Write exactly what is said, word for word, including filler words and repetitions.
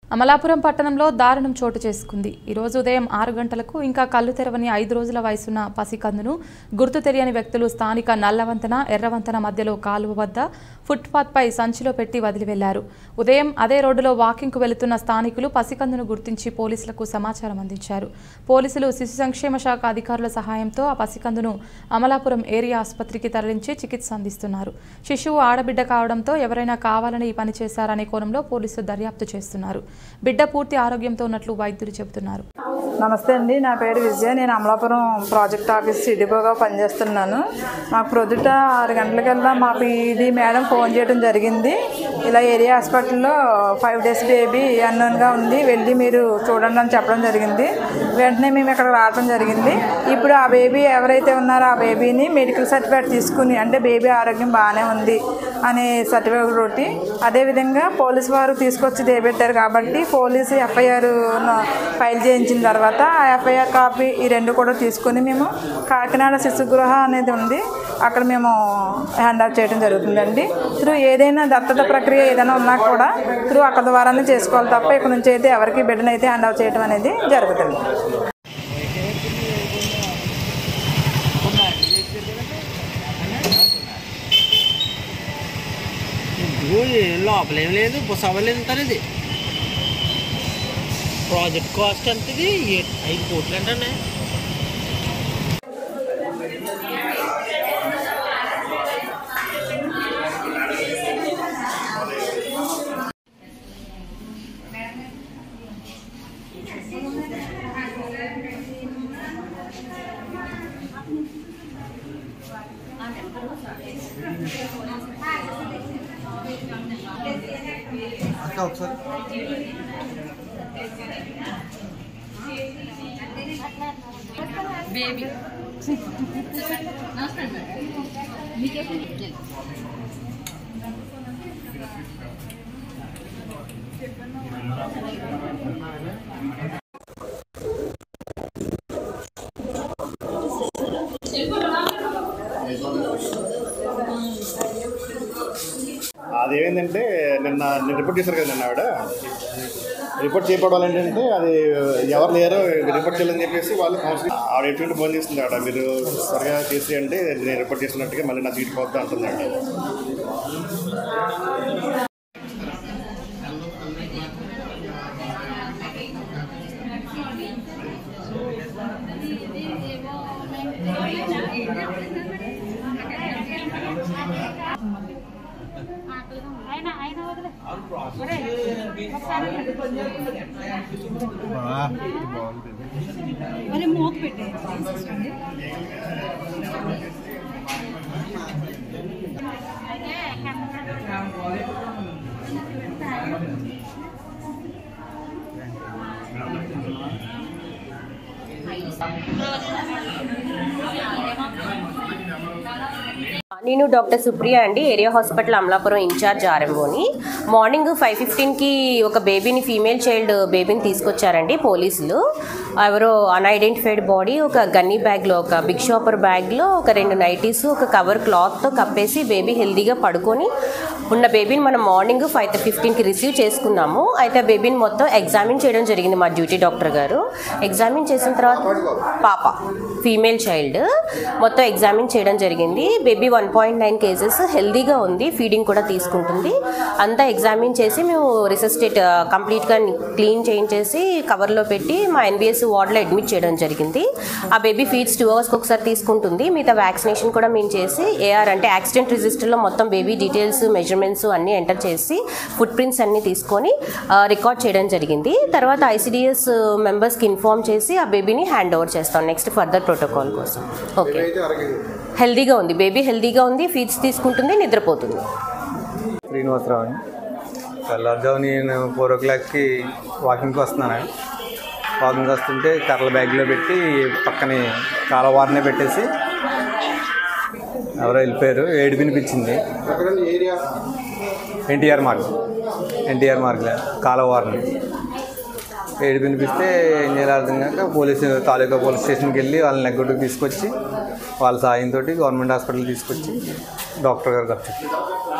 అమలాపురం పట్టణంలో దారుణం చోటు చేసుకుంది. ఈ రోజు ఉదయం ఆరు గంటలకు ఇంకా కళ్ళు తెరవని ఐదు రోజుల వయసున్న పసికందును గుర్తు తెలియని వ్యక్తులు స్థానిక నల్లవంతన ఎర్రవంతన మధ్యలో కాలువ వద్ద ఫుట్పాత్ పై సంచిలో పెట్టి వదిలి వెళ్లారు. ఉదయం అదే రోడ్డులో వాకింగ్ కు వెళుతున్న స్థానికులు పసికందును గుర్తించి పోలీసులకు సమాచారం అందించారు. పోలీసులు శిశు సంక్షేమ శాఖ అధికారుల సహాయంతో ఆ పసికందును అమలాపురం ఏరియా ఆసుపత్రికి తరలించి చికిత్స అందిస్తున్నారు. శిశువు ఆడబిడ్డ కావడంతో ఎవరైనా కావాలని ఈ పని చేశారనే కోణంలో పోలీసులు దర్యాప్తు చేస్తున్నారు. బిడ్డ పూర్తి ఆరోగ్యంతో ఉన్నట్లు వైద్యులు చెబుతున్నారు. నమస్తే అండి, నా పేరు విజయ. నేను అమలాపురం ప్రాజెక్ట్ ఆఫీస్ సిడిపోగా పనిచేస్తున్నాను. మాకు ప్రొద్దుట ఆరు గంటలకల్లా మా పీడీ మేడం ఫోన్ చేయడం జరిగింది. ఇలా ఏరియా హాస్పిటల్లో ఫైవ్ డేస్ బేబీ అన్నోన్గా ఉంది, వెళ్ళి మీరు చూడండి అని చెప్పడం జరిగింది. వెంటనే మేము ఇక్కడ రావడం జరిగింది. ఇప్పుడు ఆ బేబీ ఎవరైతే ఉన్నారో ఆ బేబీని మెడికల్ సర్టిఫికేట్ తీసుకుని, అంటే బేబీ ఆరోగ్యం బాగానే ఉంది అనే సర్టిఫికేట్ తోటి, అదేవిధంగా పోలీసు వారు తీసుకొచ్చి దేబెట్టారు కాబట్టి పోలీసు ఎఫ్ఐఆర్ ఫైల్ చేయించిన తర్వాత ఆ ఎఫ్ఐఆర్ కాపీ ఈ రెండు కూడా తీసుకొని మేము కాకినాడ శిశుగృహ అనేది ఉంది, అక్కడ మేము హ్యాండ్ ఓవర్ చేయడం జరుగుతుందండి. త్రూ ఏదైనా దత్తత ప్రక్రియ ఏదైనా ఉన్నా కూడా త్రూ అక్కడ ద్వారానే చేసుకోవాలి తప్ప ఇక్కడ నుంచి అయితే ఎవరికి బిడ్డను అయితే హ్యాండ్ ఓవర్ చేయడం అనేది జరుగుతుంది. లోపలేం లేదు, బుస్ అవ్వలేదు అంటారు. ఇది ప్రాజెక్ట్ కాస్ట్ అంతది ఐదు కోట్లు అంటే ఒకసారి బేబీ అదేంటంటే నిన్న నేను రిపోర్ట్ చేశారు కదా, నిన్న ఆవిడ రిపోర్ట్ చేయకపోవడం ఏంటంటే అది ఎవరు లేరు రిపోర్ట్ చేయాలని చెప్పేసి వాళ్ళు కౌన్సిలింగ్ ఆవిడ ఎటువంటి ఫోన్ చేస్తుంది. ఆవిడ మీరు త్వరగా చేసి అంటే నేను రిపోర్ట్ చేసినట్టుగా మళ్ళీ నా సీట్ పోద్దా అంటున్నాడు. అరే మోక్ పెట్టే నేను డాక్టర్ సుప్రియ అండి, ఏరియా హాస్పిటల్ అమలాపురం ఇన్ఛార్జ్ ఆర్ఎంఓని. మార్నింగ్ ఫైవ్ ఫిఫ్టీన్కి ఒక బేబీని, ఫీమేల్ చైల్డ్ బేబీని తీసుకొచ్చారండి పోలీసులు. ఎవరో అన్ఐడెంటిఫైడ్ బాడీ ఒక గన్నీ బ్యాగ్లో, ఒక బిగ్ షాపర్ బ్యాగ్లో ఒక రెండు నైటీస్, ఒక కవర్ క్లాత్తో కప్పేసి బేబీ హెల్దీగా పడుకొని ఉన్న బేబీని మనం మార్నింగ్ ఫైవ్ ఫిఫ్టీన్కి రిసీవ్ చేసుకున్నాము. అయితే బేబీని మొత్తం ఎగ్జామిన్ చేయడం జరిగింది మా డ్యూటీ డాక్టర్ గారు. ఎగ్జామిన్ చేసిన తర్వాత పాప ఫీమేల్ చైల్డ్ మొత్తం ఎగ్జామిన్ చేయడం జరిగింది. Baby one point nine kgs, హెల్దీగా ఉంది, ఫీడింగ్ కూడా తీసుకుంటుంది. అంతా ఎగ్జామిన్ చేసి మేము రిసెస్టేట్ కంప్లీట్గా క్లీన్ చేయించేసి కవర్లో పెట్టి మా ఎన్బిఎస్ వార్డులో అడ్మిట్ చేయడం జరిగింది. ఆ బేబీ ఫీడ్స్ టూ అవర్స్కి ఒకసారి తీసుకుంటుంది. మిగతా వ్యాక్సినేషన్ కూడా మేము చేసి ఏఆర్ అంటే యాక్సిడెంట్ రిజిస్టర్లో మొత్తం బేబీ డీటెయిల్స్, మెజర్మెంట్స్ అన్నీ ఎంటర్ చేసి ఫుట్ ప్రింట్స్ అన్నీ తీసుకొని రికార్డ్ చేయడం జరిగింది. తర్వాత ఐసిడిఎస్ మెంబర్స్కి ఇన్ఫార్మ్ చేసి ఆ బేబీని హ్యాండ్ ఓవర్ చేస్తాం నెక్స్ట్ ఫర్దర్ ప్రోటోకాల్ కోసం. ఓకే, హెల్దీగా ఉంది, బేబీ హెల్దీగా ఉంది, ఫీడ్స్ తీసుకుంటుంది, నిద్రపోతుంది. శ్రీనివాసరావు అండి. తెల్లారుజాము నేను ఫోర్ ఓ క్లాక్కి వాకింగ్కి వస్తున్నాను. వాకింగ్ వస్తుంటే కర్రల బ్యాగ్లో పెట్టి పక్కనే కాలవారనే పెట్టేసి ఎవరో వెళ్ళిపోయారు. ఏడు వినిపించింది. ఎన్టీఆర్ మార్గ్ ఎన్టీఆర్ మార్గ్లో కాలవారని ఏడు వినిపిస్తే ఏం చేయాలి అర్థం కాక పోలీసు తాలూకా పోలీస్ స్టేషన్కి వెళ్ళి వాళ్ళని నెగ్గొట్టుకు తీసుకొచ్చి వాళ్ళ సాయంతో గవర్నమెంట్ హాస్పిటల్ తీసుకొచ్చి డాక్టర్ గారు వచ్చారు.